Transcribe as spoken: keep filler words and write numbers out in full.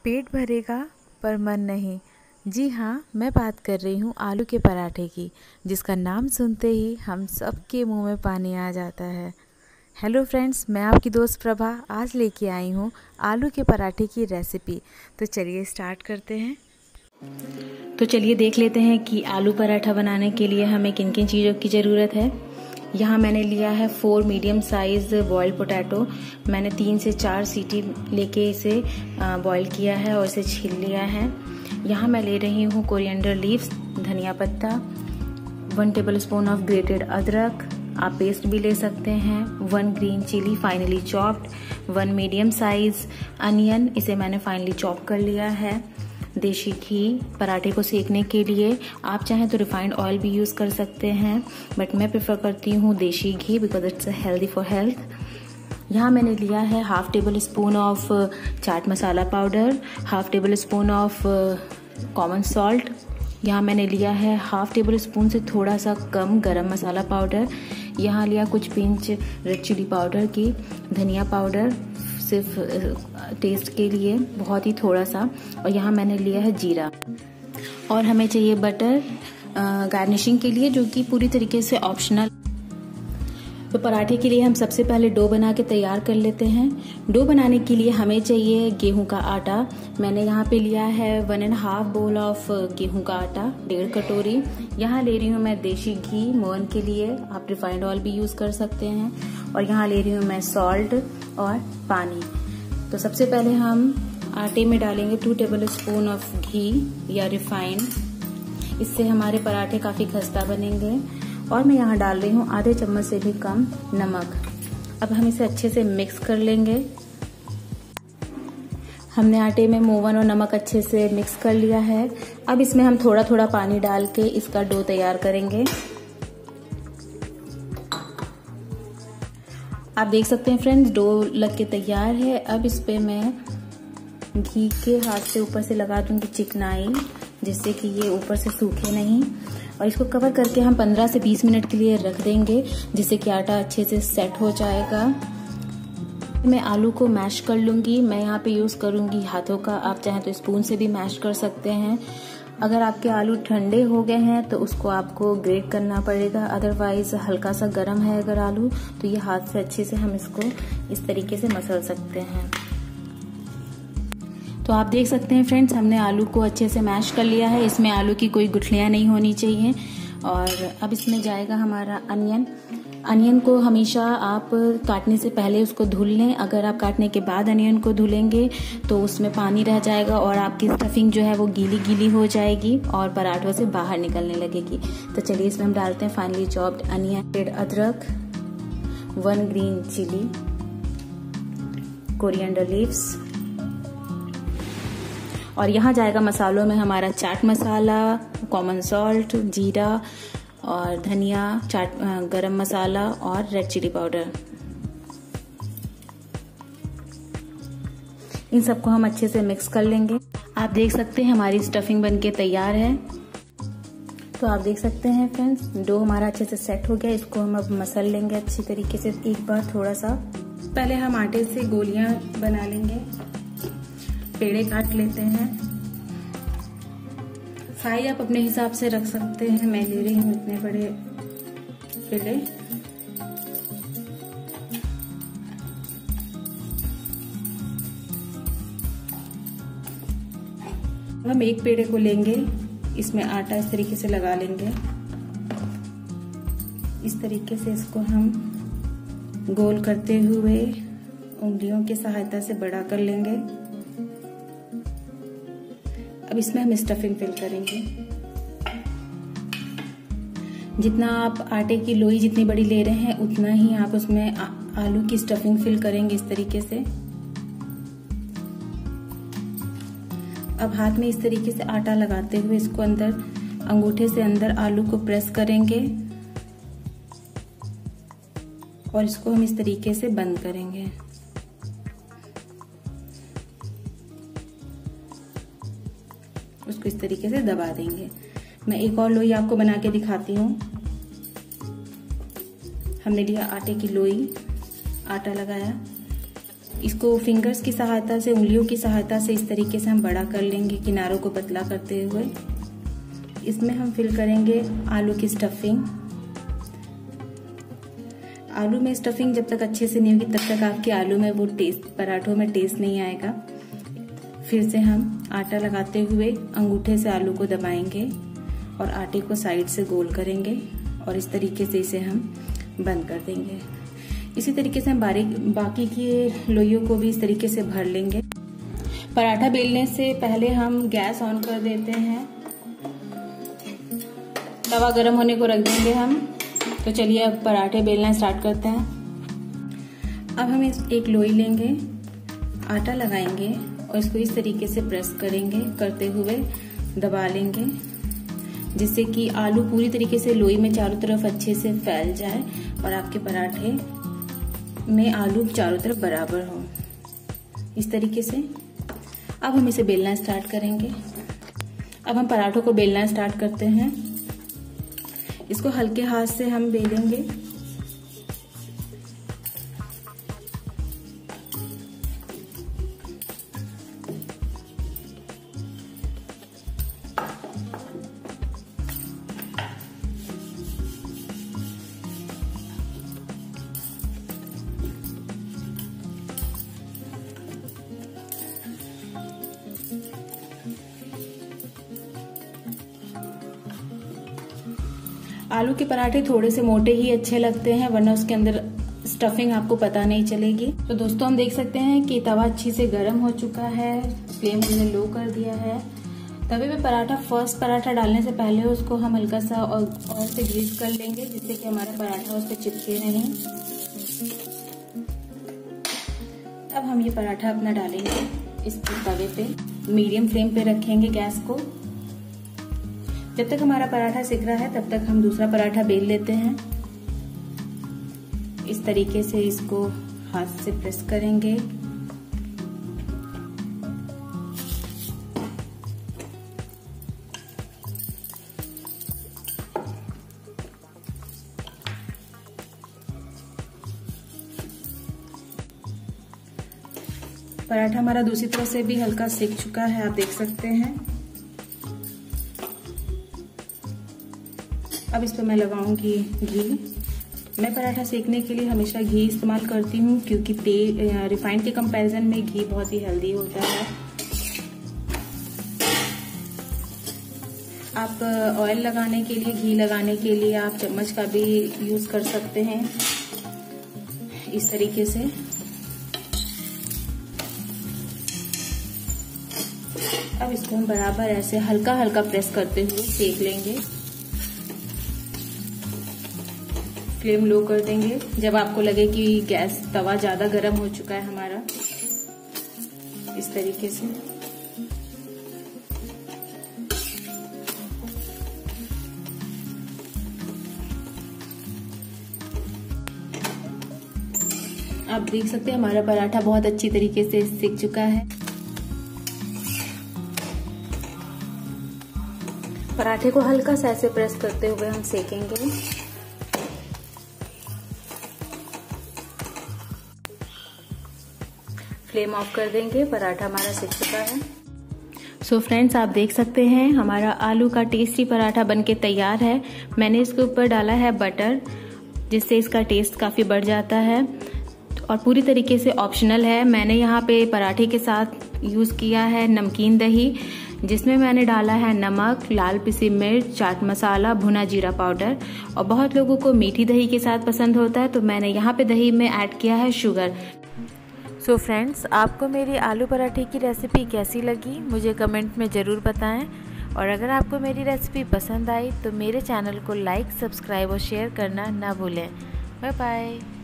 पेट भरेगा पर मन नहीं। जी हाँ, मैं बात कर रही हूँ आलू के पराठे की, जिसका नाम सुनते ही हम सबके मुंह में पानी आ जाता है। हेलो फ्रेंड्स, मैं आपकी दोस्त प्रभा आज लेके आई हूँ आलू के पराठे की रेसिपी। तो चलिए स्टार्ट करते हैं। तो चलिए देख लेते हैं कि आलू पराठा बनाने के लिए हमें किन किन चीज़ों की ज़रूरत है। यहाँ मैंने लिया है four medium size boiled potato. मैंने तीन से चार सीटी लेके इसे बॉईल किया है और इसे छील लिया है। यहाँ मैं ले रही हूँ कोरिएंडर लीव्स, धनिया पत्ता, one table spoon of grated अदरक, आप पेस्ट भी ले सकते हैं, one green chili finely chopped, one medium size onion, इसे मैंने फाइनली चॉप कर लिया है, देशी घी पराठे को सेकने के लिए। आप चाहें तो रिफाइंड ऑयल भी यूज़ कर सकते हैं, बट मैं प्रेफर करती हूँ desi ghee because it's healthy for health. यहाँ मैंने लिया है half table spoon of chaat masala powder, half table spoon of common salt. यहाँ मैंने लिया है हाफ टेबल स्पून से थोड़ा सा कम गरम मसाला पाउडर। यहाँ लिया कुछ पिंच रेड चिली पाउडर की, धनिया पाउडर सिर्फ टेस्ट के लिए बहुत ही थोड़ा सा, और यहाँ मैंने लिया है जीरा। और हमें चाहिए बटर गार्निशिंग के लिए, जो कि पूरी तरीके से ऑप्शनल। तो पराठे के लिए हम सबसे पहले डो बना के तैयार कर लेते हैं। डो बनाने के लिए हमें चाहिए गेहूं का आटा। मैंने यहाँ पे लिया है one and half bowl of गेहूं का आटा, डेढ़ कटोरी। यहाँ ले रही हूँ मैं देशी घी मोहन के लिए, आप रिफाइंड ऑयल भी यूज़ कर सकते हैं। और यहाँ ले रही हूँ मैं सॉल्ट और पानी। तो सबसे पहले हम आटे में डालेंगे two table spoon of ghee या रिफाइंड, इससे हमारे पराठे काफ़ी खस्ता बनेंगे। और मैं यहाँ डाल रही हूँ आधे चम्मच से भी कम नमक। अब हम इसे अच्छे से मिक्स कर लेंगे। हमने आटे में मोवन और नमक अच्छे से मिक्स कर लिया है। अब इसमें हम थोड़ा थोड़ा पानी डाल के इसका डो तैयार करेंगे। आप देख सकते हैं फ्रेंड्स, डो लग के तैयार है। अब इस पे मैं घी के हाथ से ऊपर से लगा दूंगी चिकनाई, जिससे कि ये ऊपर से सूखे नहीं। और इसको कवर करके हम पंद्रह से बीस मिनट के लिए रख देंगे, जिससे कि आटा अच्छे से सेट हो जाएगा। मैं आलू को मैश कर लूंगी। मैं यहाँ पे यूज़ करूंगी हाथों का, आप चाहें तो स्पून से भी मैश कर सकते हैं। अगर आपके आलू ठंडे हो गए हैं तो उसको आपको ग्रेट करना पड़ेगा, अदरवाइज हल्का सा गर्म है अगर आलू, तो ये हाथ से अच्छे से हम इसको इस तरीके से मसल सकते हैं। तो आप देख सकते हैं फ्रेंड्स, हमने आलू को अच्छे से मैश कर लिया है। इसमें आलू की कोई गुठलियां नहीं होनी चाहिए। और अब इसमें जाएगा हमारा अनियन। अनियन को हमेशा आप काटने से पहले उसको धुल लें। अगर आप काटने के बाद अनियन को धुलेंगे तो उसमें पानी रह जाएगा और आपकी स्टफिंग जो है वो गीली गीली हो जाएगी और पराठों से बाहर निकलने लगेगी। तो चलिए इसमें हम डालते हैं फाइनली चॉप्ड अनियन, रेड अदरक, one green chili, coriander leaves. और यहाँ जाएगा मसालों में हमारा चाट मसाला, कॉमन सॉल्ट, जीरा और धनिया, चाट गरम मसाला और रेड चिली पाउडर। इन सबको हम अच्छे से मिक्स कर लेंगे। आप देख सकते हैं हमारी स्टफिंग बनके तैयार है। तो आप देख सकते हैं फ्रेंड्स, डो हमारा अच्छे से सेट हो गया। इसको हम अब मसल लेंगे अच्छी तरीके से एक बार थोड़ा सा। पहले हम आटे से गोलियां बना लेंगे, पेड़े काट लेते हैं। साइज आप अपने हिसाब से रख सकते हैं। मैं ले रही हूँ इतने बड़े पेड़े। हम एक पेड़े को लेंगे, इसमें आटा इस तरीके से लगा लेंगे। इस तरीके से इसको हम गोल करते हुए उंगलियों की सहायता से बड़ा कर लेंगे। अब इसमें हम स्टफिंग फिल करेंगे। जितना आप आटे की लोई जितनी बड़ी ले रहे हैं उतना ही आप उसमें आलू की स्टफिंग फिल करेंगे इस तरीके से। अब हाथ में इस तरीके से आटा लगाते हुए इसको अंदर अंगूठे से अंदर आलू को प्रेस करेंगे और इसको हम इस तरीके से बंद करेंगे। उसको इस तरीके से दबा देंगे। मैं एक और लोई आपको बना के दिखाती हूँ। हमने लिया आटे की लोई, आटा लगाया, इसको फिंगर्स की सहायता से, उंगलियों की सहायता से इस तरीके से हम बड़ा कर लेंगे, किनारों को पतला करते हुए। इसमें हम फिल करेंगे आलू की स्टफिंग। आलू में स्टफिंग जब तक अच्छे से नहीं होगी तब तक आपके आलू में वो टेस्ट, पराठों में टेस्ट नहीं आएगा। फिर से हम आटा लगाते हुए अंगूठे से आलू को दबाएंगे और आटे को साइड से गोल करेंगे और इस तरीके से इसे हम बंद कर देंगे। इसी तरीके से हम बारीक बाकी की लोइयों को भी इस तरीके से भर लेंगे। पराठा बेलने से पहले हम गैस ऑन कर देते हैं, तवा गरम होने को रख देंगे हम। तो चलिए अब पराठे बेलना स्टार्ट करते हैं। अब हम एक लोई लेंगे, आटा लगाएंगे और इसको इस तरीके से प्रेस करेंगे, करते हुए दबा लेंगे, जिससे कि आलू पूरी तरीके से लोई में चारों तरफ अच्छे से फैल जाए और आपके पराठे में आलू चारों तरफ बराबर हो। इस तरीके से अब हम इसे बेलना स्टार्ट करेंगे। अब हम पराठों को बेलना स्टार्ट करते हैं। इसको हल्के हाथ से हम बेलेंगे। आलू के पराठे थोड़े से मोटे ही अच्छे लगते हैं, वरना उसके अंदर स्टफिंग आपको पता नहीं चलेगी। तो दोस्तों हम देख सकते हैं कि तवा अच्छी से गर्म हो चुका है, फ्लेम हमने लो कर दिया है। तवे पे पराठा, फर्स्ट पराठा डालने से पहले उसको हम हल्का सा ऑयल से ग्रीस कर लेंगे, जिससे कि हमारा पराठा उस पर चिपके नहीं। अब हम ये पराठा अपना डालेंगे इस तवे पे, मीडियम फ्लेम पे रखेंगे गैस को। जब तक हमारा पराठा सिक रहा है तब तक हम दूसरा पराठा बेल लेते हैं। इस तरीके से इसको हाथ से प्रेस करेंगे। पराठा हमारा दूसरी तरफ से भी हल्का सिक चुका है, आप देख सकते हैं। अब इस पर मैं लगाऊंगी घी। मैं पराठा सेकने के लिए हमेशा घी इस्तेमाल करती हूँ, क्योंकि तेल रिफाइंड के कंपैरिजन में घी बहुत ही हेल्दी होता है। आप ऑयल लगाने के लिए, घी लगाने के लिए आप चम्मच का भी यूज कर सकते हैं, इस तरीके से। अब इसको हम बराबर ऐसे हल्का हल्का प्रेस करते हुए सेक लेंगे। फ्लेम लो कर देंगे जब आपको लगे कि गैस तवा ज्यादा गर्म हो चुका है हमारा, इस तरीके से। आप देख सकते हैं हमारा पराठा बहुत अच्छी तरीके से सिक चुका है। पराठे को हल्का सा ऐसे प्रेस करते हुए हम सेकेंगे। फ्लेम ऑफ कर देंगे, पराठा हमारा सिक चुका है। सो so फ्रेंड्स, आप देख सकते हैं हमारा आलू का टेस्टी पराठा बनके तैयार है। मैंने इसके ऊपर डाला है बटर, जिससे इसका टेस्ट काफ़ी बढ़ जाता है और पूरी तरीके से ऑप्शनल है। मैंने यहाँ पे पराठे के साथ यूज़ किया है नमकीन दही, जिसमें मैंने डाला है नमक, लाल पिसी मिर्च, चाट मसाला, भुना जीरा पाउडर। और बहुत लोगों को मीठी दही के साथ पसंद होता है, तो मैंने यहाँ पे दही में ऐड किया है शुगर। सो so फ्रेंड्स, आपको मेरी आलू पराठे की रेसिपी कैसी लगी मुझे कमेंट में ज़रूर बताएं। और अगर आपको मेरी रेसिपी पसंद आई तो मेरे चैनल को लाइक, सब्सक्राइब और शेयर करना ना भूलें। Bye bye.